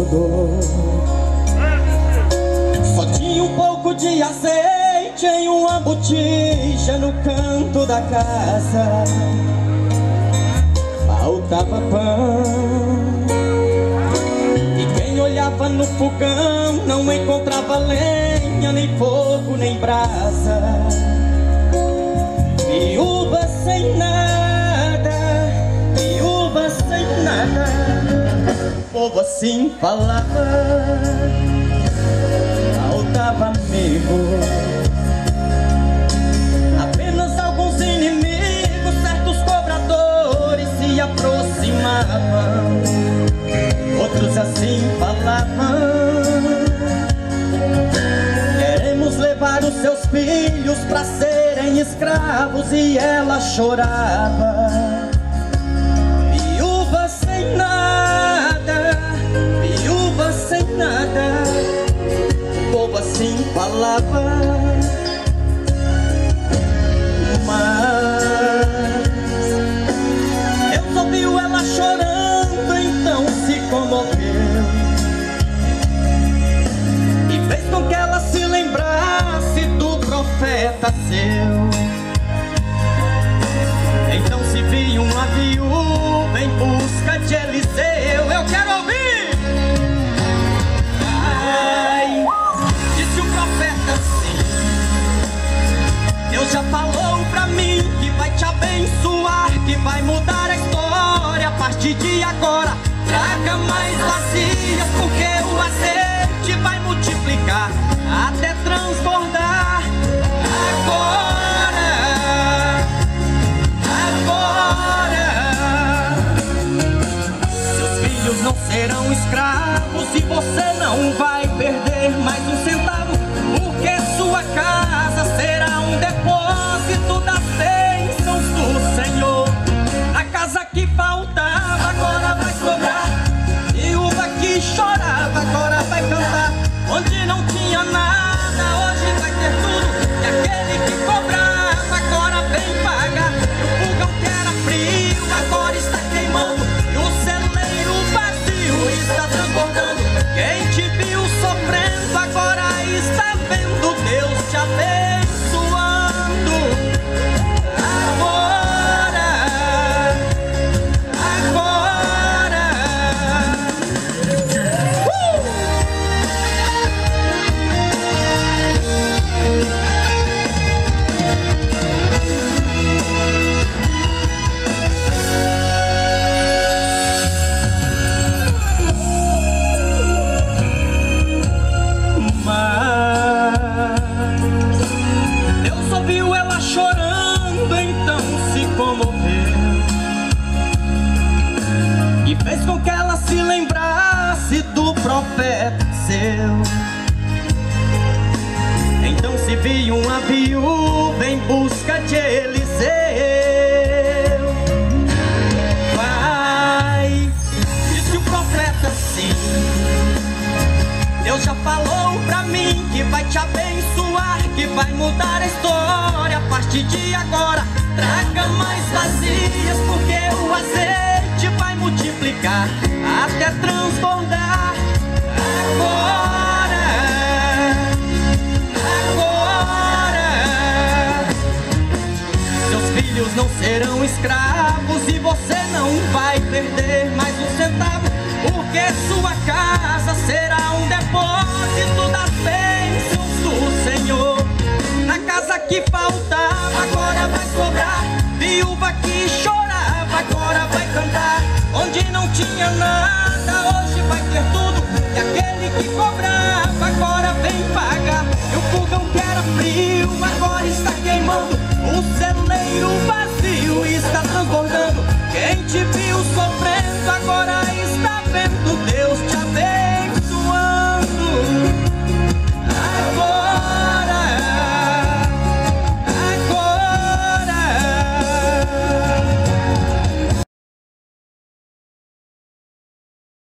tudo. Só tinha um pouco de azeite em uma botija no canto da casa. Faltava pão, e quem olhava no fogão não encontrava lenha, nem fogo, nem brasa. Viúva sem nada, viúva sem nada. O povo assim falava. Faltava amigo, apenas alguns inimigos. Certos cobradores se aproximavam, outros assim falavam: queremos levar os seus filhos pra serem escravos. E ela chorava. Viúva sem nada, viúva sem nada. O povo assim falava. Mas Deus ouviu ela chorando, então se comoveu e fez com que ela se lembrasse do profeta seu. Então se viu uma viúva em busca de Eliseu. Eu quero ouvir! Ai, disse o profeta assim: Deus já falou pra mim que vai te abençoar, que vai mudar a história a partir de agora. Traga mais vasilhas, porque o azeite vai multiplicar até transbordar. Agora, agora, seus filhos não serão escravos e você não vai perder mais um centavo, porque sua casa será um depósito das bênçãos do Senhor. A casa que faltava agora vai sobrar, viúva que chorava agora vai cantar. Onde não tinha nada hoje vai ter tudo, e aquele que cobrava agora vem pagar. E o fogão que era frio agora está queimando, e o celeiro vazio está transbordando. Quem te viu sofrendo agora está vendo Deus te abençoando. Agora, agora. Deus ouviu ela chorando, então se comoveu e fez com que ela se lembrasse do profeta seu. Então se viu uma viúva em busca de Eliseu. Vai, disse o profeta assim: Deus já falou pra mim que vai te abençoar, que vai mudar a história a partir de agora. Traga mais vasilhas, porque o azeite vai multiplicar até transbordar. Agora, agora, seus filhos não serão escravos